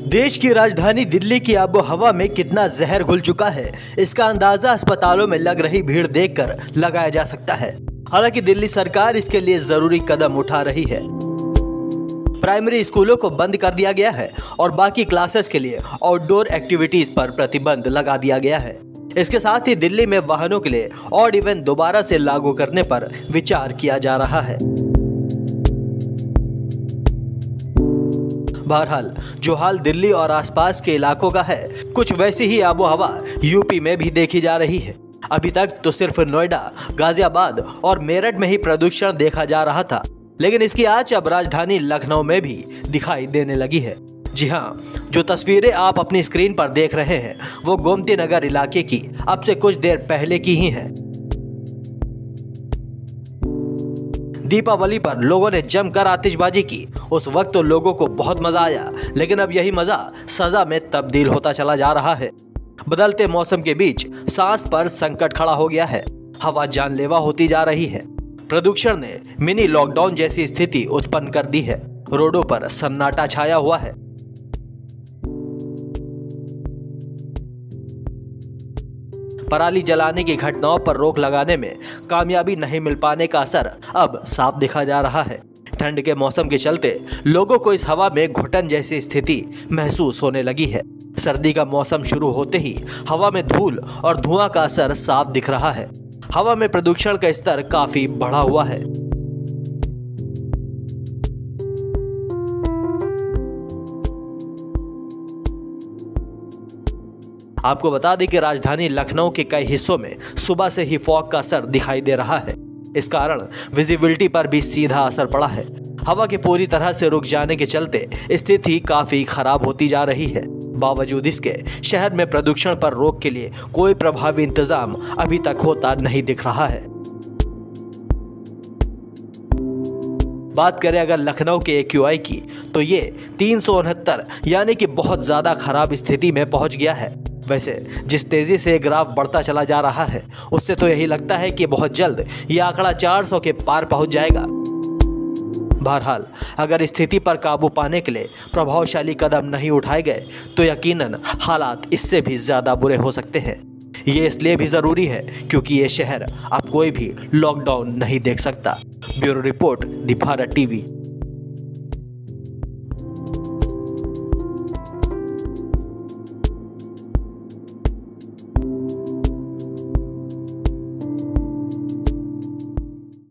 देश की राजधानी दिल्ली की आबो हवा में कितना जहर घुल चुका है, इसका अंदाजा अस्पतालों में लग रही भीड़ देखकर लगाया जा सकता है। हालांकि दिल्ली सरकार इसके लिए जरूरी कदम उठा रही है। प्राइमरी स्कूलों को बंद कर दिया गया है और बाकी क्लासेस के लिए आउटडोर एक्टिविटीज पर प्रतिबंध लगा दिया गया है। इसके साथ ही दिल्ली में वाहनों के लिए ऑड इवन दोबारा से लागू करने पर विचार किया जा रहा है। बहरहाल जो हाल दिल्ली और आसपास के इलाकों का है, कुछ वैसी ही आबो हवा यूपी में भी देखी जा रही है। अभी तक तो सिर्फ नोएडा, गाजियाबाद और मेरठ में ही प्रदूषण देखा जा रहा था, लेकिन इसकी आंच अब राजधानी लखनऊ में भी दिखाई देने लगी है। जी हाँ, जो तस्वीरें आप अपनी स्क्रीन पर देख रहे हैं वो गोमती नगर इलाके की अब से कुछ देर पहले की ही है। दीपावली पर लोगों ने जमकर आतिशबाजी की। उस वक्त तो लोगों को बहुत मजा आया, लेकिन अब यही मजा सजा में तब्दील होता चला जा रहा है। बदलते मौसम के बीच सांस पर संकट खड़ा हो गया है। हवा जानलेवा होती जा रही है। प्रदूषण ने मिनी लॉकडाउन जैसी स्थिति उत्पन्न कर दी है। रोडों पर सन्नाटा छाया हुआ है। पराली जलाने की घटनाओं पर रोक लगाने में कामयाबी नहीं मिल पाने का असर अब साफ दिखा जा रहा है। ठंड के मौसम के चलते लोगों को इस हवा में घुटन जैसी स्थिति महसूस होने लगी है। सर्दी का मौसम शुरू होते ही हवा में धूल और धुआं का असर साफ दिख रहा है। हवा में प्रदूषण का स्तर काफी बढ़ा हुआ है। आपको बता दें कि राजधानी लखनऊ के कई हिस्सों में सुबह से ही फॉग का असर दिखाई दे रहा है। इस कारण विजिबिलिटी पर भी सीधा असर पड़ा है। हवा के पूरी तरह से रुक जाने के चलते स्थिति काफी खराब होती जा रही है। बावजूद इसके शहर में प्रदूषण पर रोक के लिए कोई प्रभावी इंतजाम अभी तक होता नहीं दिख रहा है। बात करें अगर लखनऊ के AQI की, तो ये 369 यानी कि बहुत ज्यादा खराब स्थिति में पहुंच गया है। वैसे जिस तेजी से ग्राफ बढ़ता चला जा रहा है, उससे तो यही लगता है कि बहुत जल्द यह आंकड़ा 400 के पार पहुंच जाएगा। बहरहाल अगर स्थिति पर काबू पाने के लिए प्रभावशाली कदम नहीं उठाए गए तो यकीनन हालात इससे भी ज्यादा बुरे हो सकते हैं। ये इसलिए भी जरूरी है क्योंकि ये शहर अब कोई भी लॉकडाउन नहीं देख सकता। Bureau report, the Bharat TV.